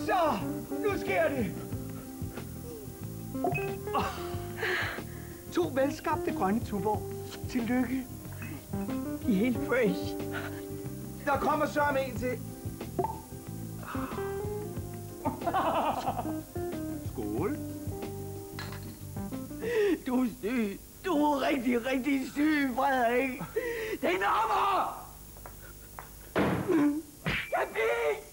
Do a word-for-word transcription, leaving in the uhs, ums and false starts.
Så, nu sker det. Oh. To velskabte grønne tuborg. Tillykke. De er helt fresh. Der kommer sørme en til. Skål. Du er syg. Du er rigtig, rigtig syg, Frederik. Det er nummer! Café!